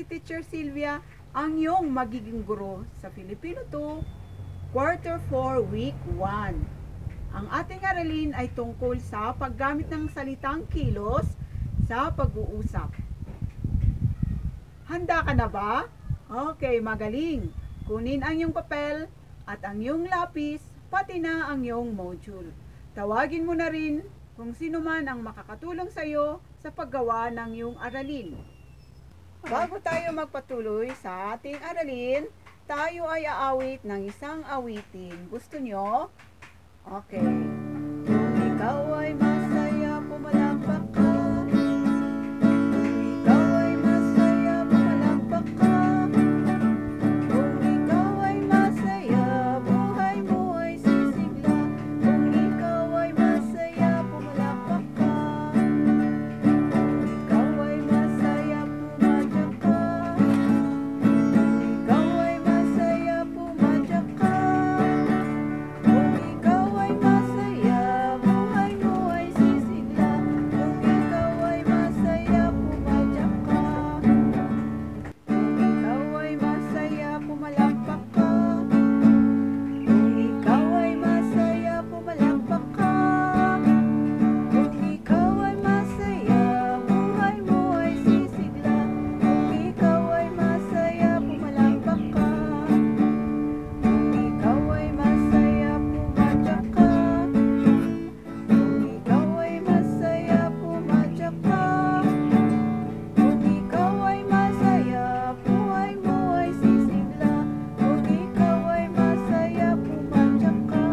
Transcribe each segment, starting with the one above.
si Teacher Sylvia, ang iyong magiging guro sa Filipino 2, Quarter 4, Week 1. Ang ating aralin ay tungkol sa paggamit ng salitang kilos sa pag-uusap. Handa ka na ba? Okay, magaling. Kunin ang iyong papel at ang iyong lapis, pati na ang iyong module. Tawagin mo na rin kung sino man ang makakatulong sa iyo sa paggawa ng iyong aralin. Bago tayo magpatuloy sa ating aralin, tayo ay aawit ng isang awitin. Gusto nyo? Okay. Kung ikaw ay masaya, pumalakpak ka. Kung ikaw ay masaya, pumalakpak ka. Kung ikaw ay masaya, buhay mo ay sisigla. Kung ikaw ay masaya, pumalakpak ka. Kung ikaw ay masaya, pumadyak ka. Kung ikaw ay masaya, pumadyak ka. Kung ikaw ay masaya, buhay mo ay sisigla. Kung ikaw ay masaya, pumadyak ka. Kung ikaw ay masaya, pumalakpak ka. Kung ikaw ay masaya, pumalakpak ka. Kung ikaw ay masaya, buhay mo ay sisigla. Kung ikaw ay masaya, pumalakpak ka. Kung ikaw ay masaya, pumadyak ka. Kung ikaw ay masaya, pumadyak ka. Kung ikaw ay masaya, buhay mo ay sisigla. Kung ikaw ay masaya, pumadyak ka.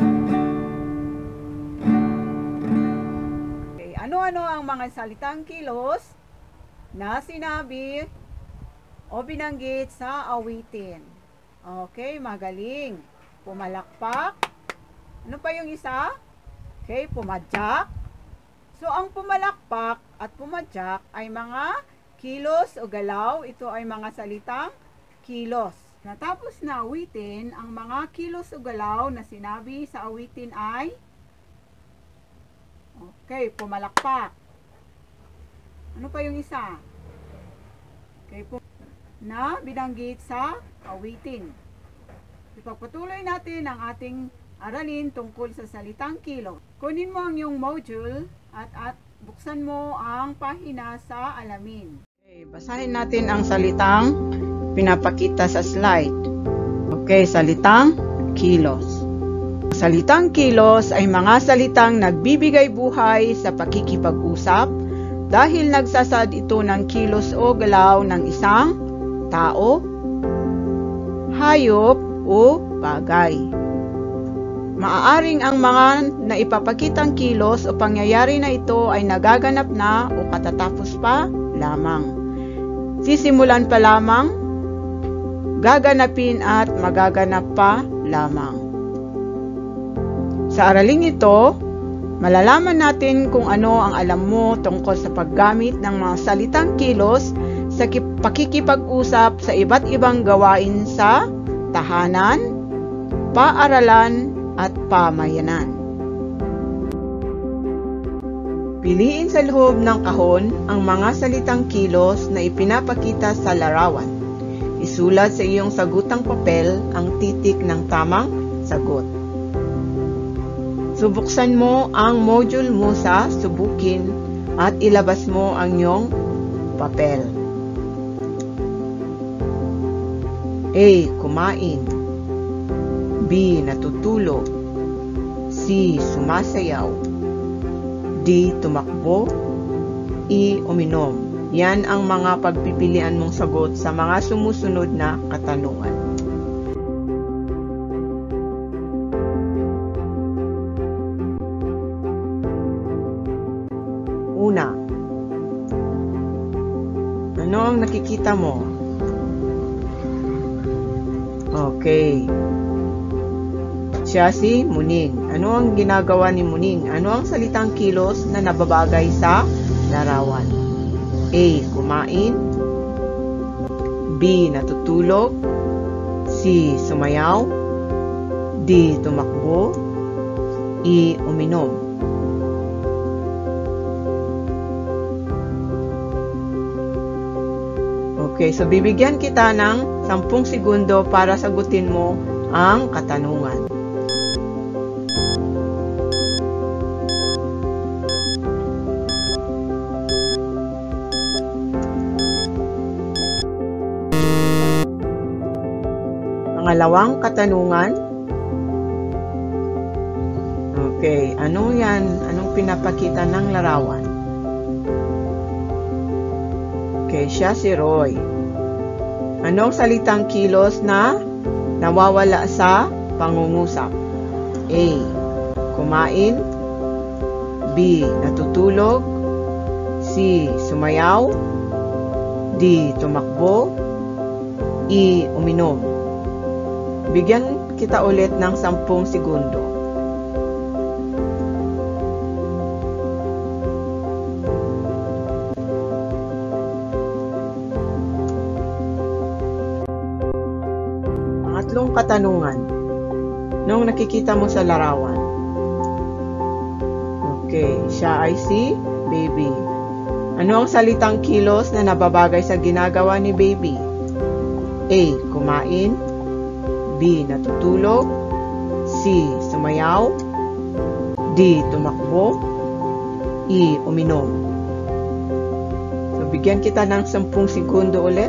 Okay, ano-ano ang mga salitang kilos na sinabi o binanggit sa awitin? Okay, magaling. Pumalakpak. Ano pa yung isa? Okay, pumadyak. So, ang pumalakpak at pumadyak ay mga kilos o galaw. Ito ay mga salitang kilos. Natapos na awitin, ang mga kilos o galaw na sinabi sa awitin ay okay, pumalakpak. Ano pa yung isa? Okay, na binanggit sa awitin. Ipagpatuloy natin ang ating aralin tungkol sa salitang kilos. Kunin mo ang iyong module at buksan mo ang pahina sa alamin. Okay, basahin natin ang salitang pinapakita sa slide. Okay, salitang kilos. Salitang kilos ay mga salitang nagbibigay buhay sa pakikipag-usap dahil nagsasad ito ng kilos o galaw ng isang tao, hayop o bagay. Maaaring ang mga naipapakitang kilos o pangyayari na ito ay nagaganap na o katatapos pa lamang. Sisimulan pa lamang, gaganapin at magaganap pa lamang. Sa araling ito, malalaman natin kung ano ang alam mo tungkol sa paggamit ng mga salitang kilos sa pakikipag-usap sa iba't ibang gawain sa tahanan, paaralan, at pamayanan. Piliin sa loob ng kahon ang mga salitang kilos na ipinapakita sa larawan. Isulat sa iyong sagutang papel ang titik ng tamang sagot. Subuksan mo ang module mo sa subukin at ilabas mo ang iyong papel. A. Kumain. B. Natutulog. C. Sumasayaw. D. Tumakbo. E. Uminom. Yan ang mga pagpipilian mong sagot sa mga sumusunod na katanungan. Una, ano ang nakikita mo? Okay. Siya si Muning. Ano ang ginagawa ni Muning? Ano ang salitang kilos na nababagay sa larawan? A. Kumain. B. Natutulog. C. Sumayaw. D. Tumakbo. E. Uminom. Okay, so bibigyan kita ng 10 segundo para sagutin mo ang katanungan. Pangalawang katanungan. Okay, ano yan? Anong pinapakita ng larawan? Okay, siya si Roy. Anong salitang kilos na nawawala sa pangungusap? A. Kumain. B. Natutulog. C. Sumayaw. D. Tumakbo. E. Uminom. Bigyan kita ulit ng 10 segundo. Pangatlong katanungan. Nung nakikita mo sa larawan. Okay, siya ay si Baby. Ano ang salitang kilos na nababagay sa ginagawa ni Baby? A. Kumain. B. Natutulog. C. Sumayaw. D. Tumakbo. E. Uminom. So, bigyan kita ng 10 segundo ulit.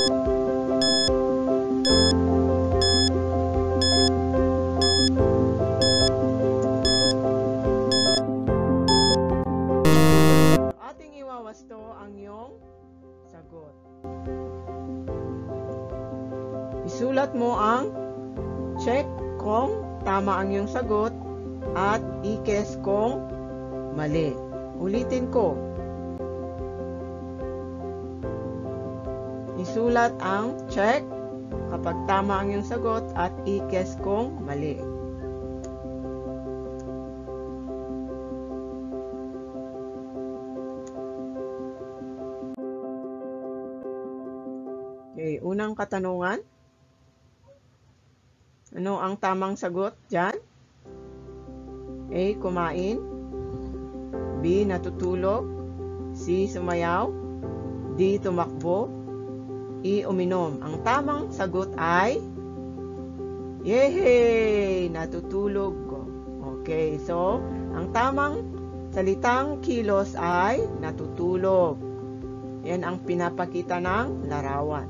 Ating iwawasto ang iyong sagot. Isulat mo ang check kung tama ang iyong sagot at i-guess kung mali. Ulitin ko. Isulat ang check kapag tama ang iyong sagot at i-guess kung mali. Okay, unang katanungan. Ano ang tamang sagot dyan? A. Kumain. B. Natutulog. C. Sumayaw. D. Tumakbo. E. Uminom. Ang tamang sagot ay yehey! Natutulog. Okay, so ang tamang salitang kilos ay natutulog. Yan ang pinapakita ng larawan.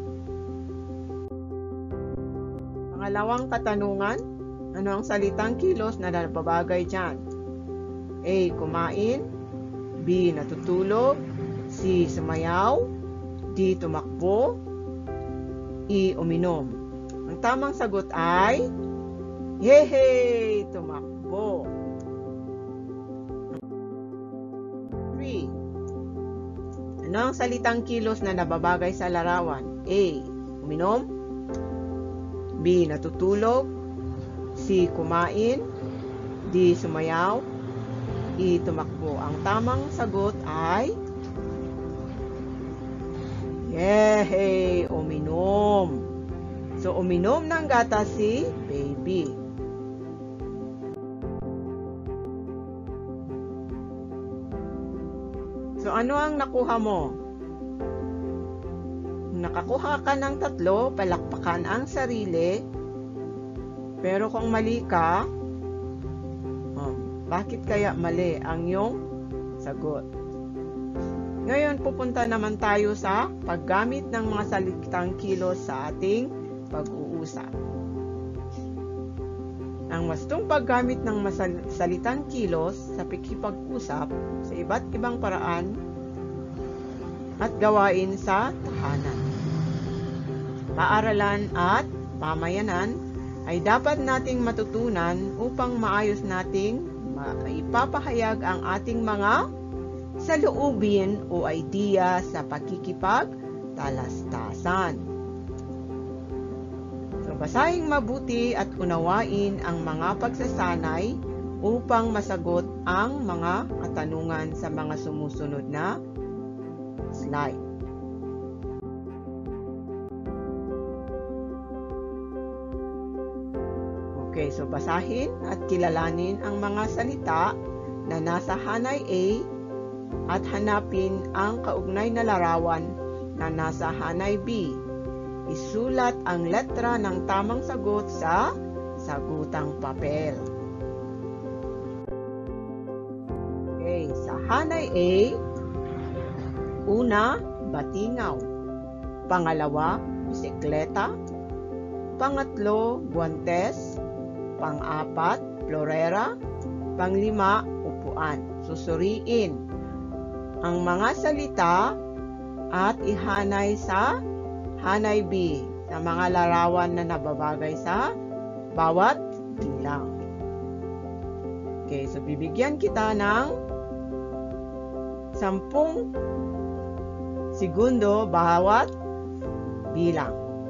Pangalawang katanungan, ano ang salitang kilos na nababagay dyan? A. Kumain. B. Natutulog. C. Sumayaw. D. Tumakbo. E. Uminom. Ang tamang sagot ay yehey! Tumakbo. 3. Ano ang salitang kilos na nababagay sa larawan? A. Uminom. B. Natutulog. C. Kumain. D. Sumayaw. E. Tumakbo. Ang tamang sagot ay yehey! Uminom. So, uminom ng gatas si Baby. So, ano ang nakuha mo? Nakakuha ka ng 3, palakpakan ang sarili. Pero kung mali ka, bakit kaya mali ang iyong sagot? Ngayon, pupunta naman tayo sa paggamit ng mga salitang kilos sa ating pag-uusap. Ang wastong paggamit ng salitang kilos sa pakikipag-usap sa iba't ibang paraan at gawain sa tahanan, paaralan at pamayanan ay dapat nating matutunan upang maayos nating ipapahayag ang ating mga saloobin o idea sa pakikipagtalastasan. So, basahin mabuti at unawain ang mga pagsasanay upang masagot ang mga katanungan sa mga sumusunod na slide. Okay, so basahin at kilalanin ang mga salita na nasa hanay A at hanapin ang kaugnay na larawan na nasa hanay B. Isulat ang letra ng tamang sagot sa sagutang papel. Okay, sa hanay A, una, batingaw. Pangalawa, bisikleta. Pangatlo, guwantes. Pang-apat, florera. Panglima, upuan. Susuriin ang mga salita at ihanay sa hanay B sa mga larawan na nababagay sa bawat bilang. Okay, so bibigyan kita ng 10 segundo bawat bilang.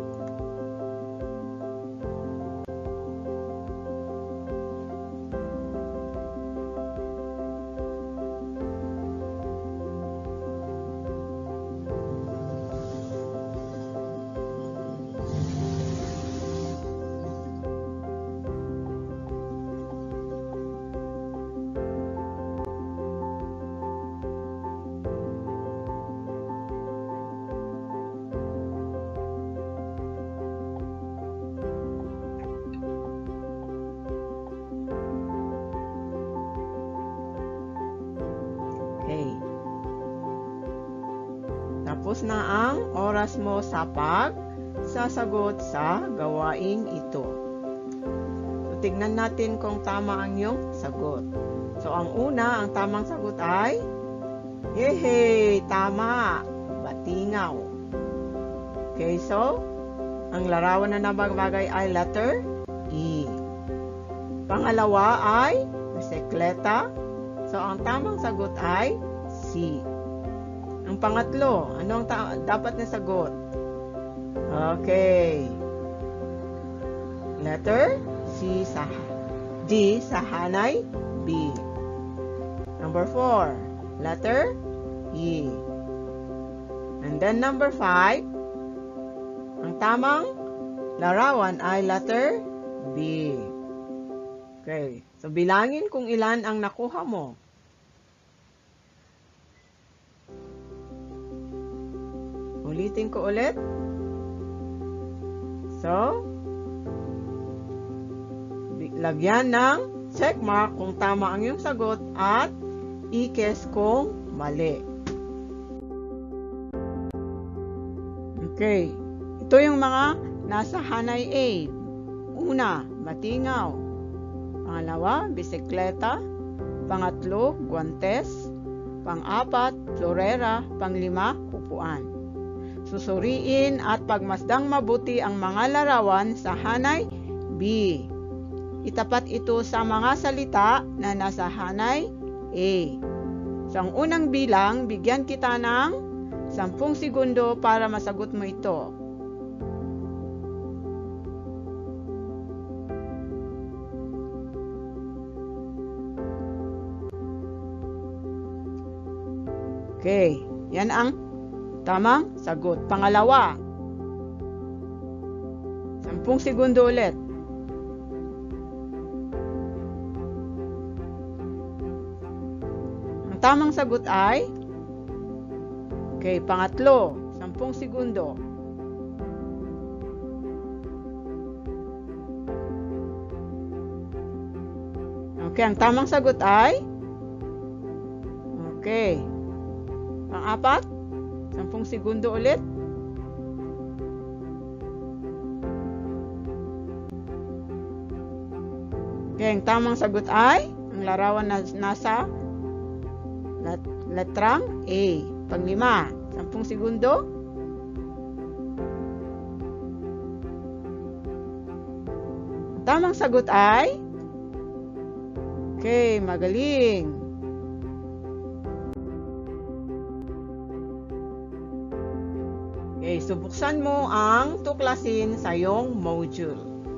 Okay. Tapos na ang oras mo sa pagsasagot sa gawaing ito. So, tignan natin kung tama ang iyong sagot. So, ang una, ang tamang sagot ay, yehey, tama, batingaw. Okay, so, ang larawan na nabagay ay letter E. Pangalawa ay bisikleta. So, ang tamang sagot ay C. Ang pangatlo, ano ang dapat na sagot? Okay. Letter C sa D sa hanay B. Number 4, letter E. And then number 5, ang tamang larawan ay letter B. Okay. So, bilangin kung ilan ang nakuha mo. Ulitin ko ulit. So, lagyan ng check mark kung tama ang iyong sagot at i-guess kung mali. Okay. Ito yung mga nasa hanay A. Una, batingaw. Pangalawa, bisikleta. Pangatlo, guwantes. Pang-apat, florera. Panglima, upuan. Susuriin at pagmasdang mabuti ang mga larawan sa hanay B. Itapat ito sa mga salita na nasa hanay A. So, ang unang bilang, bigyan kita ng 10 segundo para masagot mo ito. Okay, yan ang tamang sagot. Pangalawa, 10 segundo ulit. Ang tamang sagot ay, okay, pangatlo, 10 segundo. Okay, ang tamang sagot ay, okay, pang-apat, 10 segundo ulit. Okay, ang tamang sagot ay, ang larawan na nasa letrang A. Panglima, 10 segundo. Ang tamang sagot ay, okay, magaling. Okay, so buksan mo ang tuklasin sa iyong module.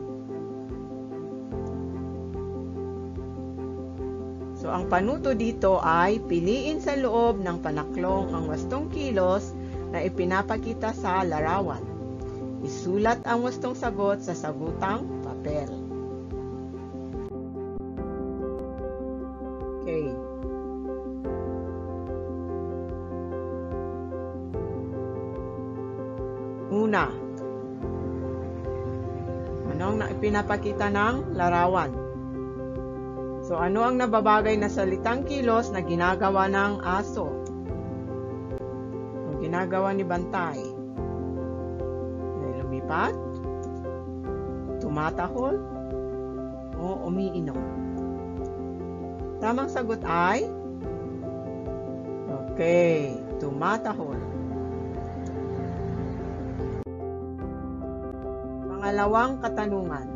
So, ang panuto dito ay piliin sa loob ng panaklong ang wastong kilos na ipinapakita sa larawan. Isulat ang wastong sagot sa sagutang papel. Okay. Ano ang pinapakita ng larawan? So, ano ang nababagay na salitang kilos na ginagawa ng aso? O ginagawa ni Bantay? Lumipat? Tumatahol? O umiinom? Tamang sagot ay okay, tumatahol. Pangalawang katanungan.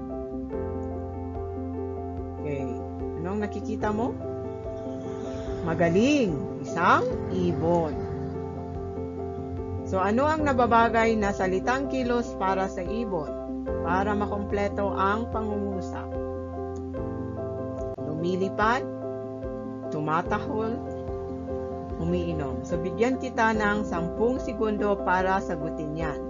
Okay, anong nakikita mo? Magaling, isang ibon. So, ano ang nababagay na salitang kilos para sa ibon? Para makumpleto ang pangungusap. Lumilipad, tumatahol, umiinom. So, bigyan kita ng 10 segundo para sagutin yan.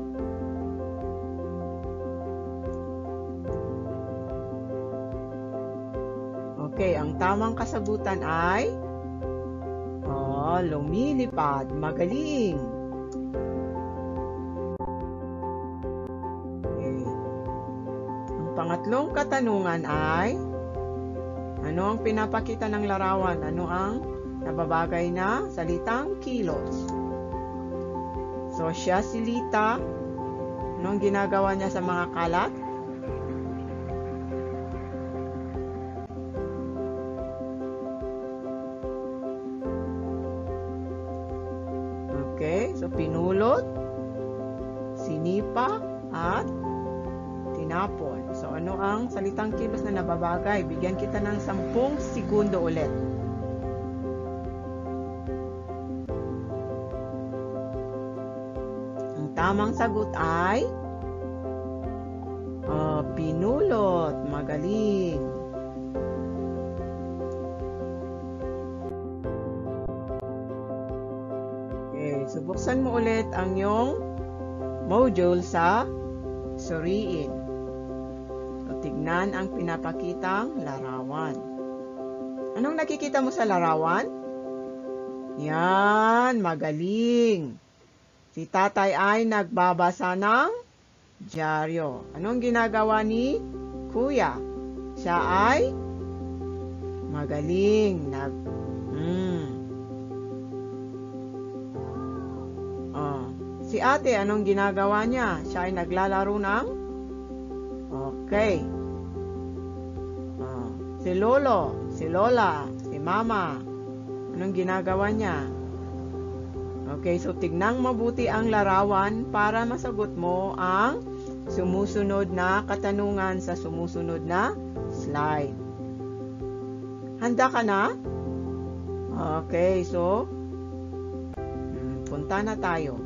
Okay, ang tamang kasagutan ay lumilipad, magaling. Okay. Ang pangatlong katanungan ay ano ang pinapakita ng larawan? Ano ang nababagay na salitang kilos? So, siya si Lita. Ano ang ginagawa niya sa mga kalat? Okay, so pinulot, sinipa, at tinapon. So, ano ang salitang kilos na nababagay? Bigyan kita ng 10 segundo ulit. Ang tamang sagot ay pinulot. Magaling. Okay, so buksan mo ulit ang iyong module sa suriin. So, tignan ang pinapakitang larawan. Anong nakikita mo sa larawan? Yan, magaling. Si tatay ay nagbabasa ng dyaryo. Anong ginagawa ni kuya? Siya ay magaling. Si ate, anong ginagawa niya? Siya ay naglalaro ng? Okay. Si lolo, si lola, si mama, anong ginagawa niya? Okay, so tignang mabuti ang larawan para masagot mo ang sumusunod na katanungan sa sumusunod na slide. Handa ka na? Okay, so punta na tayo.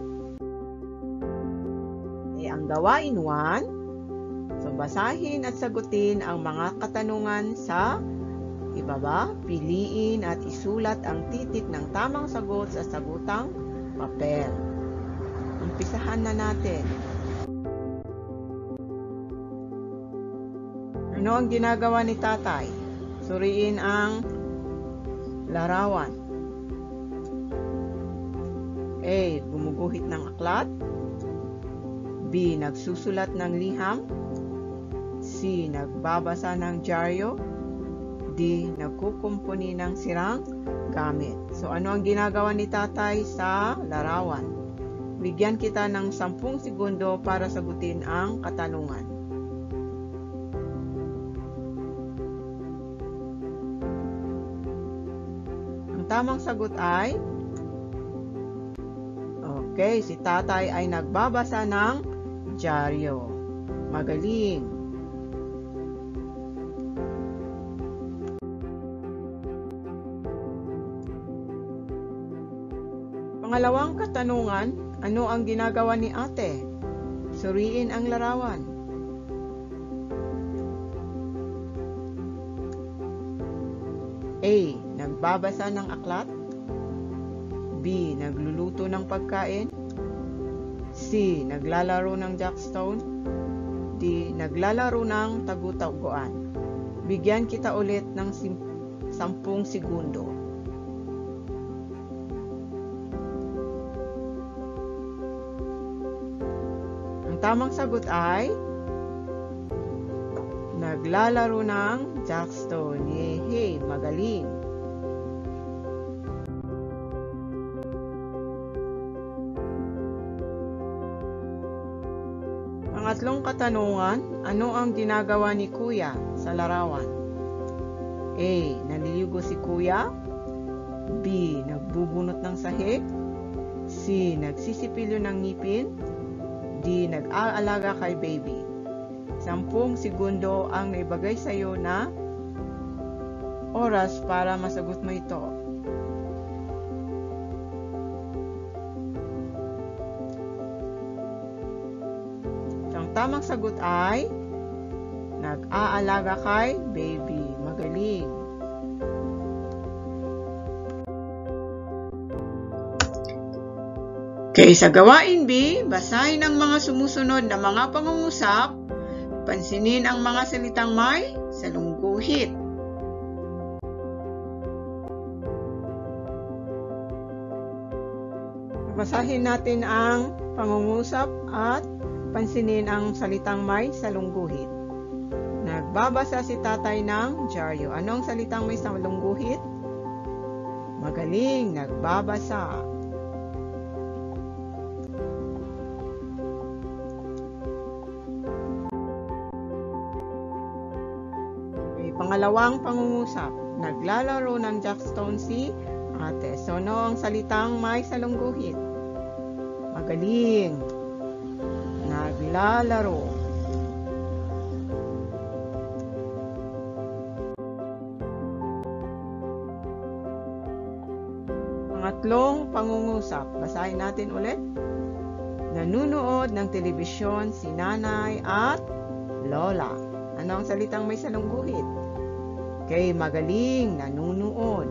Ang gawain 1, so basahin at sagutin ang mga katanungan sa ibaba, piliin at isulat ang titik ng tamang sagot sa sagutang papel. Umpisahan na natin. Ano ang ginagawa ni tatay? Suriin ang larawan. A. Gumuguhit ng aklat. B. Nagsusulat ng liham. C. Nagbabasa ng dyaryo. D. Nagkukumpuni ng sirang gamit. So, ano ang ginagawa ni tatay sa larawan? Bigyan kita ng 10 segundo para sagutin ang katanungan. Ang tamang sagot ay okay, si tatay ay nagbabasa ng dyaryo. Magaling. Pangalawang katanungan, ano ang ginagawa ni ate? Suriin ang larawan. A. Nagbabasa ng aklat. B. Nagluluto ng pagkain. C. Naglalaro ng jackstone. D. Naglalaro ng tagu-taguan. Bigyan kita ulit ng 10 segundo. Ang tamang sagot ay Naglalaro ng jackstone. Yehey, magaling. Pangatlong katanungan, ano ang ginagawa ni Kuya sa larawan? A. Naliligo si Kuya. B. Nagbubunot ng sahig. C. Nagsisipilyo ng ngipin. D. Nag-aalaga kay baby. 10 segundo ang naibagay sa iyo na oras para masagot mo ito. Ang tamang sagot ay nag-aalaga kay baby. Magaling. Okay, sa gawain B, basahin ang mga sumusunod na mga pangungusap. Pansinin ang mga salitang may salungguhit. Basahin natin ang pangungusap at pansinin ang salitang may salungguhit. Nagbabasa si tatay ng dyaryo. Anong salitang may salungguhit? Magaling, nagbabasa. Pangalawang pangungusap, naglalaro ng jackstone si ate. So, ano ang salitang may salungguhit? Magaling. Naglalaro. Pangatlong pangungusap, basahin natin ulit. Nanunood ng telebisyon si nanay at lola. Ano ang salitang may salungguhit? Okay, magaling, nanunood.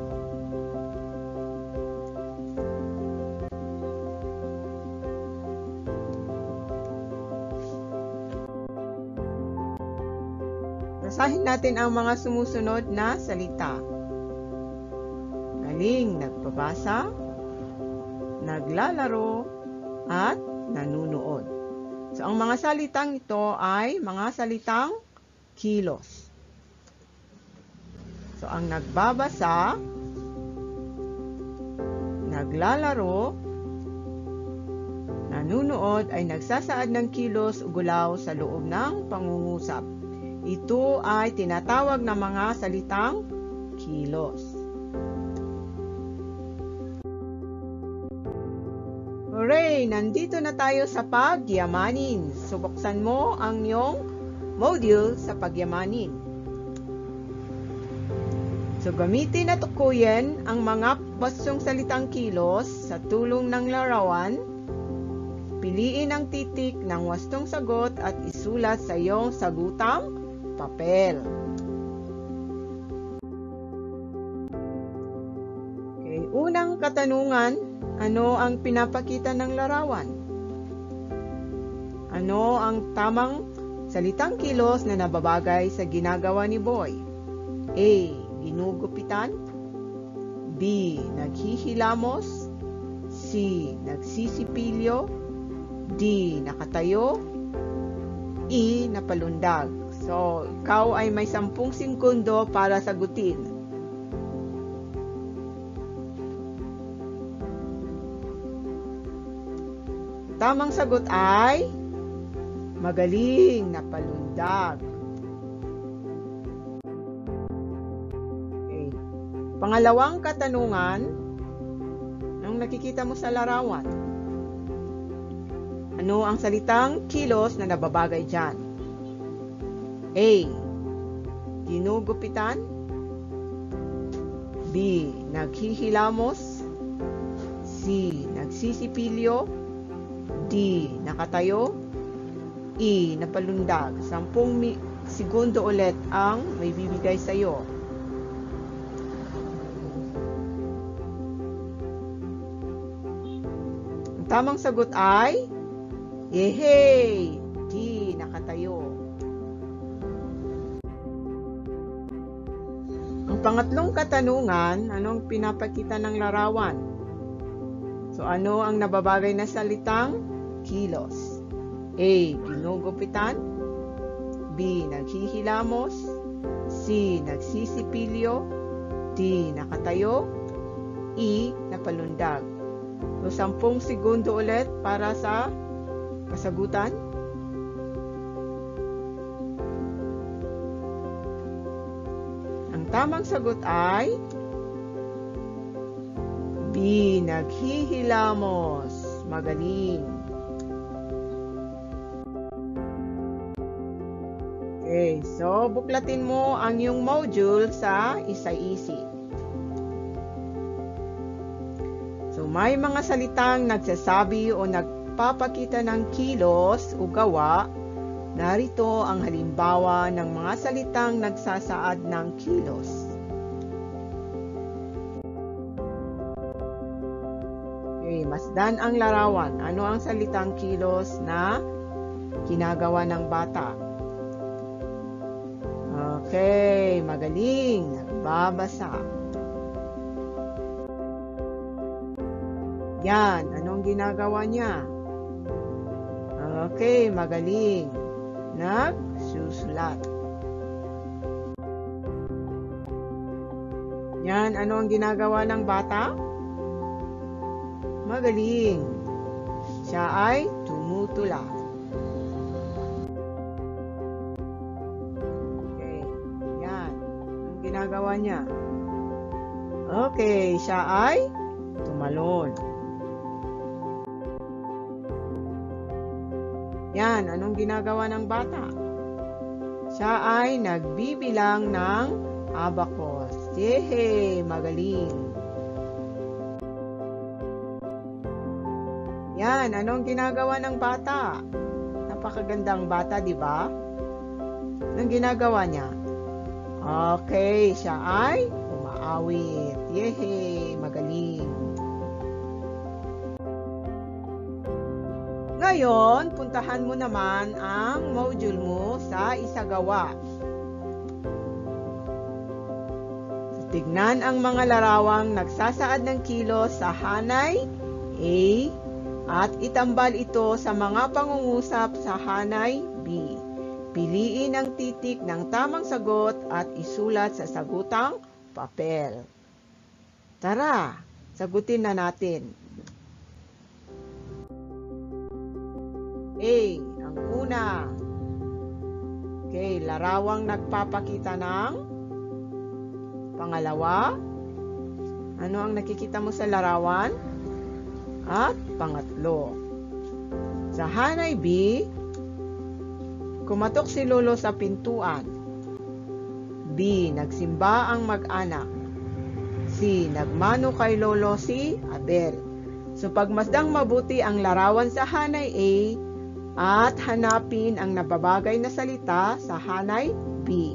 Basahin natin ang mga sumusunod na salita. Galing, nagbabasa, naglalaro, at nanunood. So, ang mga salitang ito ay mga salitang kilos. So, ang nagbabasa, naglalaro, nanunood ay nagsasaad ng kilos o gulaw sa loob ng pangungusap. Ito ay tinatawag na mga salitang kilos. Hooray! Nandito na tayo sa pagyamanin. Subuksan mo ang iyong module sa pagyamanin. So, gamitin at tukuyin ang mga bastong salitang kilos sa tulong ng larawan. Piliin ang titik ng wastong sagot at isulat sa iyong sagutang papel. Okay, unang katanungan, ano ang pinapakita ng larawan? Ano ang tamang salitang kilos na nababagay sa ginagawa ni Boy? A. Ginugupitan. B. Naghihilamos. C. Nagsisipilyo. D. Nakatayo. E. Napalundag. So, ikaw ay may 10 segundo para sagutin. Tamang sagot ay magaling, napalundag. Okay. Pangalawang katanungan, anong nakikita mo sa larawan? Ano ang salitang kilos na nababagay dyan? A. Ginugupitan. B. Naghihilamos. C. Nagsisipilyo. D. Nakatayo. E. Napalundag. 10 segundo ulit ang may bibigay sa iyo. Ang tamang sagot ay yehey! D. Nakatayo. Ang pangatlong katanungan, anong pinapakita ng larawan? So, ano ang nababagay na salitang kilos? A. Ginugupitan. B. B. Naghihilamos, C. Nagsisipilyo, D. Nakatayo, E. Napalundag. So, 10 segundo ulit para sa kasagutan. Ang tamang sagot ay B. Naghihilamos. Magaling. Okay, so buklatin mo ang iyong module sa isa-isip. So, may mga salitang nagsasabi o nagpapakita ng kilos o gawa. Narito ang halimbawa ng mga salitang nagsasaad ng kilos. Okay, masdan ang larawan. Ano ang salitang kilos na ginagawa ng bata? Okay, magaling. Nagbabasa. Yan, anong ginagawa niya? Okay, magaling. Nagsusulat. Yan, ano ang ginagawa ng bata? Magaling. Siya ay tumutula. Okay, yan. Anong ginagawa niya? Okay, siya ay tumalon. Yan, anong ginagawa ng bata? Siya ay nagbibilang ng abacus. Yehey! Magaling! Yan, anong ginagawa ng bata? Napakagandang bata, di ba? Anong ginagawa niya? Okay, siya ay umaawit. Yehey! Magaling! Ngayon, puntahan mo naman ang module mo sa isagawa. Tignan ang mga larawang nagsasaad ng kilos sa hanay A at itambal ito sa mga pangungusap sa hanay B. Piliin ang titik ng tamang sagot at isulat sa sagutang papel. Tara, sagutin na natin. A, ang una. Okay, larawang nagpapakita ng pangalawa. Ano ang nakikita mo sa larawan? At pangatlo. Sa hanay B, kumatok si Lolo sa pintuan. B, nagsimba ang mag-anak. C, nagmano kay Lolo si Abel. So pagmasdang mabuti ang larawan sa hanay A, at hanapin ang nababagay na salita sa hanay B.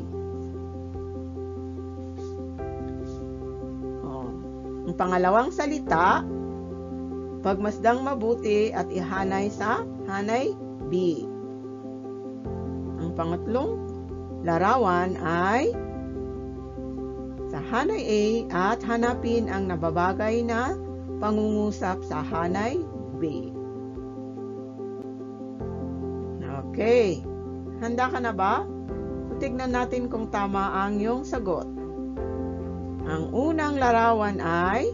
Ang pangalawang salita, pagmasdang mabuti at ihanay sa hanay B. Ang pangatlong larawan ay sa hanay A at hanapin ang nababagay na pangungusap sa hanay B. Okay, handa ka na ba? Tignan natin kung tama ang iyong sagot. Ang unang larawan ay,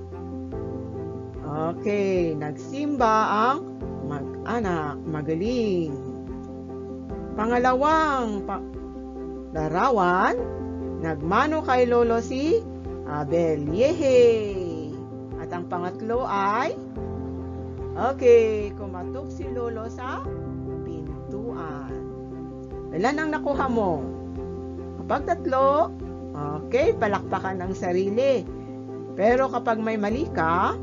okay, nagsimba ang mag-anak. Magaling. Pangalawang larawan, nagmano kay Lolo si Abel. Yehey! At ang pangatlo ay, okay, kumatok si Lolo sa ilan ang nakuha mo? Kapag tatlo, okay, palakpakan ang sarili. Pero kapag may mali ka,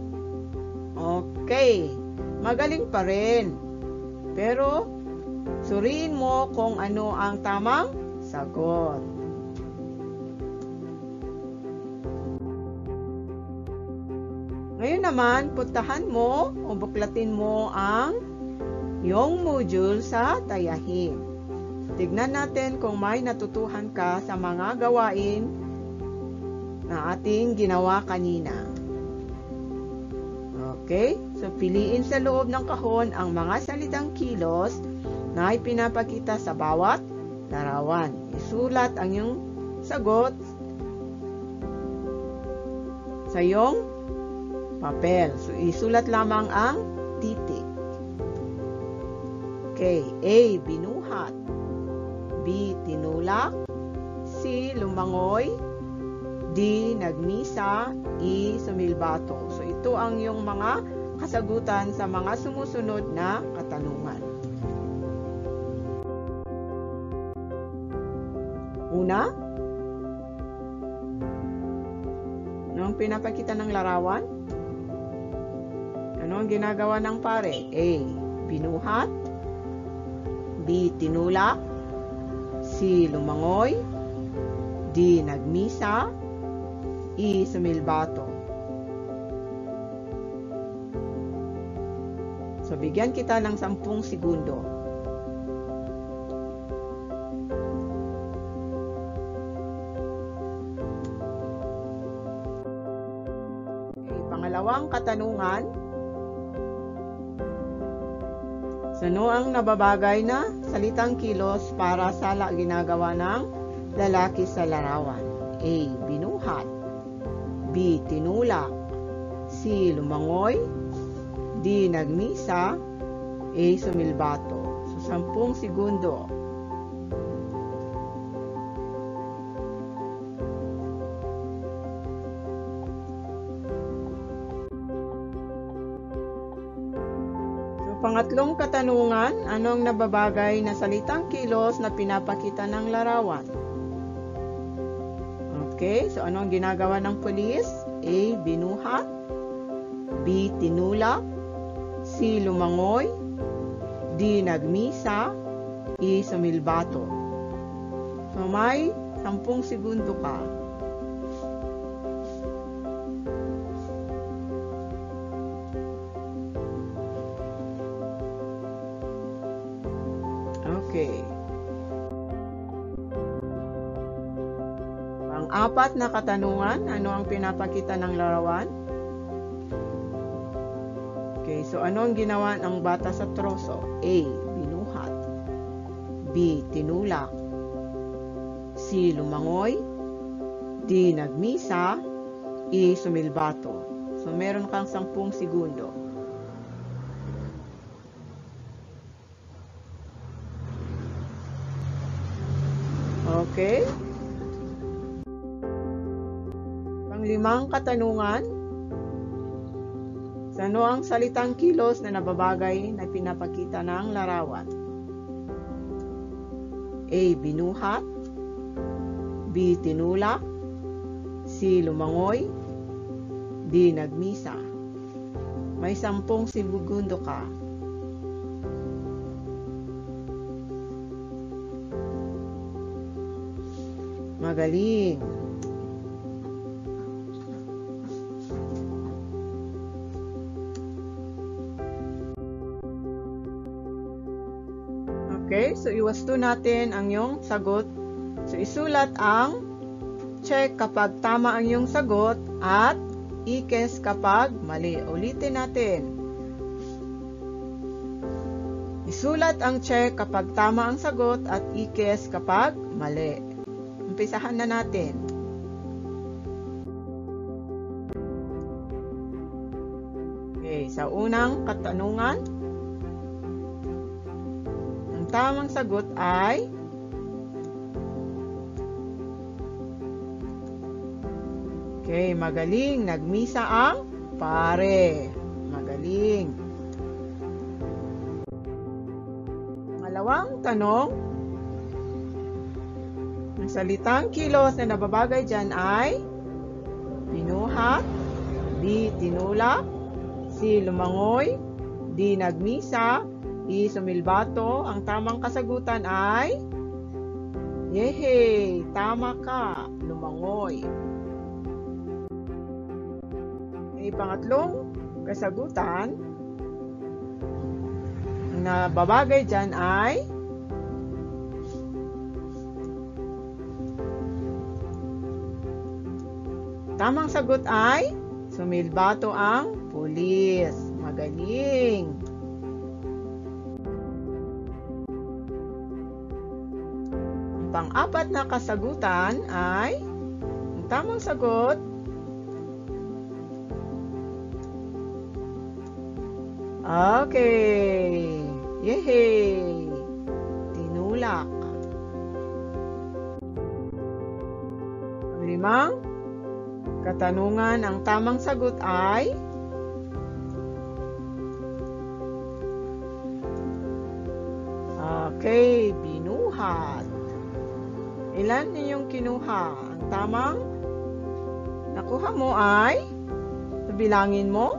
okay, magaling pa rin. Pero, suriin mo kung ano ang tamang sagot. Ngayon naman, puntahan mo o buklatin mo ang iyong module sa tayahin. Tignan natin kung may natutuhan ka sa mga gawain na ating ginawa kanina. Okay? So, piliin sa loob ng kahon ang mga salitang kilos na ipinapakita sa bawat larawan. Isulat ang iyong sagot sa iyong papel. So, isulat lamang ang titik. Okay. A. Binuhat. B. Tinulak. C. Lumangoy. D. Nagmisa. E. Sumilbato. So, ito ang iyong mga kasagutan sa mga sumusunod na katanungan. Una, ano ang pinapakita ng larawan? Ano ang ginagawa ng pare? A. Binuhat. B. Tinulak. C. Lumangoy. D. Nagmisa. E. Sumilbato. So, bigyan kita ng 10 segundo. Okay, pangalawang katanungan. Ano ang nababagay na salitang kilos para sa ginagawa ng lalaki sa larawan? A. Binuhat. B. Tinulak. C. Lumangoy. D. Nagmisa. A. Sumilbato. So, 10 segundo. So, pangatlong katanungan, anong nababagay na salitang kilos na pinapakita ng larawan? Okay, so anong ginagawa ng pulis? A. Binuhat. B. Tinulak. C. Lumangoy. D. Nagmisa. E. Sumilbato. So, may 10 segundo ka. Okay. Pang-apat na katanungan, ano ang pinapakita ng larawan? Okay, so ano ang ginawa ng bata sa troso? A. Binuhat. B. Tinulak. C. Lumangoy. D. Nagmisa. E. Sumilbato. So, meron kang 10 segundo. Okay. Pang-limang katanungan. So, ano ang salitang kilos na nababagay na pinapakita ng larawan? A. Binuhat. B. Tinulak. C. Lumangoy. D. Nagmisa. May 10 segundo ka. Magaling. Okay, so iwasto natin ang iyong sagot. So, isulat ang check kapag tama ang iyong sagot at ikes kapag mali. Ulitin natin. Isulat ang check kapag tama ang sagot at ikes kapag mali. Umpisahan na natin. Okay, sa unang katanungan, ang tamang sagot ay okay, magaling. Nagmisa ang pare. Magaling. Pangalawang tanong, ang salitang kilos na nababagay dyan ay binuhat, B. Tinulak, C. Lumangoy, D. Nagmisa, E. Sumilbato. Ang tamang kasagutan ay yehey! Tama ka! Lumangoy. Okay, pangatlong kasagutan, ang nababagay dyan ay tamang sagot ay sumilbato ang pulis. Magaling. pang-apat na kasagutan ay, ang tamang sagot, okay. Yehey! Tinulak. Ang limang katanungan, ang tamang sagot ay okay, binuhat. Ilan ninyong kinuha? Ang tamang nakuha mo ay, bilangin mo.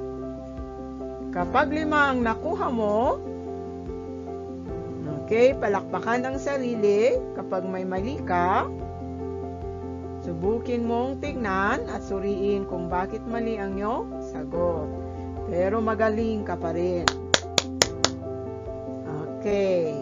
Kapag 5 ang nakuha mo, okay, palakpakan ang sarili. Kapag may mali ka, subukin mong tignan at suriin kung bakit mali ang iyong sagot. Pero magaling ka pa rin. Okay.